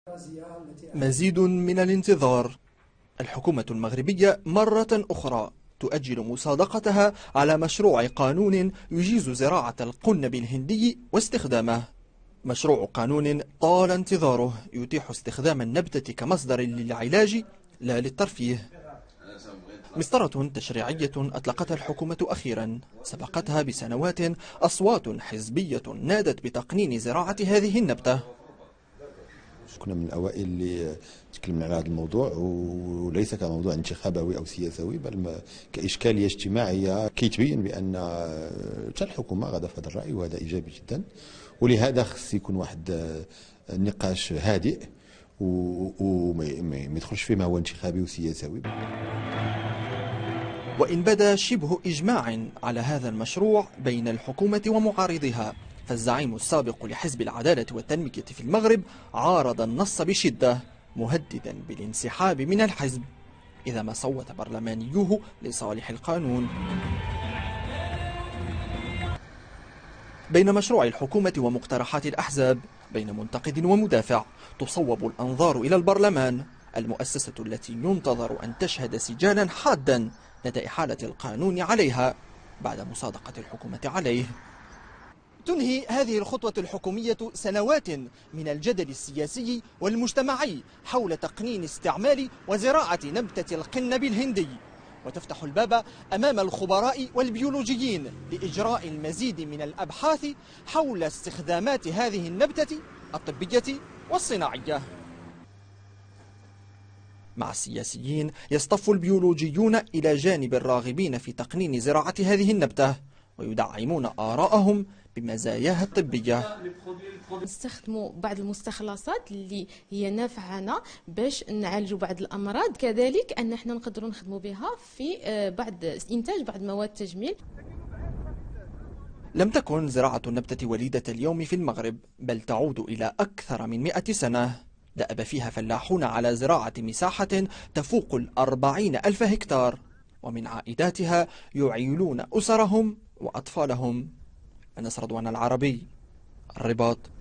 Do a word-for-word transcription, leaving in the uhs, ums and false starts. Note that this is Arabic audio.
مزيد من الانتظار. الحكومة المغربية مرة أخرى تؤجل مصادقتها على مشروع قانون يجيز زراعة القنب الهندي واستخدامه. مشروع قانون طال انتظاره يتيح استخدام النبتة كمصدر للعلاج لا للترفيه. مسطرة تشريعية أطلقتها الحكومة أخيرا، سبقتها بسنوات أصوات حزبية نادت بتقنين زراعة هذه النبتة. كنا من الأوائل اللي تكلمنا على هذا الموضوع، وليس كموضوع انتخابي أو سياسي بل كإشكالية اجتماعية كي تبين بأن حتى الحكومة غادا في هذا الرأي، وهذا إيجابي جدا. ولهذا خص يكون واحد النقاش هادئ وما يدخلش فيه ما هو انتخابي وسياسي. وإن بدا شبه إجماع على هذا المشروع بين الحكومة ومعارضيها، فالزعيم السابق لحزب العدالة والتنمية في المغرب عارض النص بشدة، مهددا بالانسحاب من الحزب إذا ما صوت برلمانيوه لصالح القانون. بين مشروع الحكومة ومقترحات الأحزاب، بين منتقد ومدافع، تصوب الأنظار إلى البرلمان، المؤسسة التي ينتظر أن تشهد سجالا حادا ندى إحالة القانون عليها بعد مصادقة الحكومة عليه. تنهي هذه الخطوة الحكومية سنوات من الجدل السياسي والمجتمعي حول تقنين استعمال وزراعة نبتة القنب الهندي، وتفتح الباب أمام الخبراء والبيولوجيين لإجراء المزيد من الأبحاث حول استخدامات هذه النبتة الطبية والصناعية. مع السياسيين يصطف البيولوجيون إلى جانب الراغبين في تقنين زراعة هذه النبتة، ويدعمون آراءهم بمزاياها الطبية. نستخدموا بعض المستخلصات اللي هي نافعة باش نعالجوا بعض الأمراض، كذلك أن احنا نقدروا نخدموا بها في بعض إنتاج بعض مواد التجميل. لم تكن زراعة النبتة وليدة اليوم في المغرب، بل تعود إلى أكثر من مئة سنة. دأب فيها فلاحون على زراعة مساحة تفوق الأربعين ألف هكتار، ومن عائداتها يعيلون أسرهم وأطفالهم. أنس رضوان العربي، الرباط.